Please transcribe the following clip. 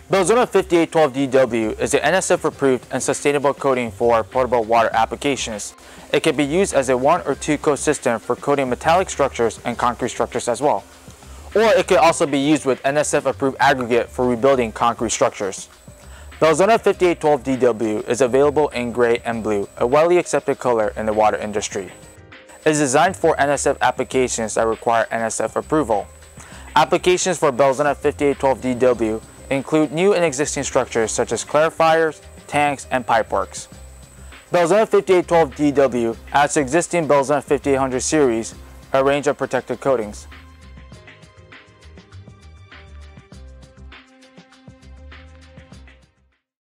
Belzona 5812DW is an NSF-approved and sustainable coating for potable water applications. It can be used as a 1 or 2 coat system for coating metallic structures and concrete structures as well. Or it can also be used with NSF-approved aggregate for rebuilding concrete structures. Belzona 5812DW is available in gray and blue, a widely accepted color in the water industry. It is designed for NSF applications that require NSF approval. Applications for Belzona 5812DW include new and existing structures such as clarifiers, tanks, and pipeworks. Belzona 5812DW adds to existing Belzona 5800 series a range of protective coatings.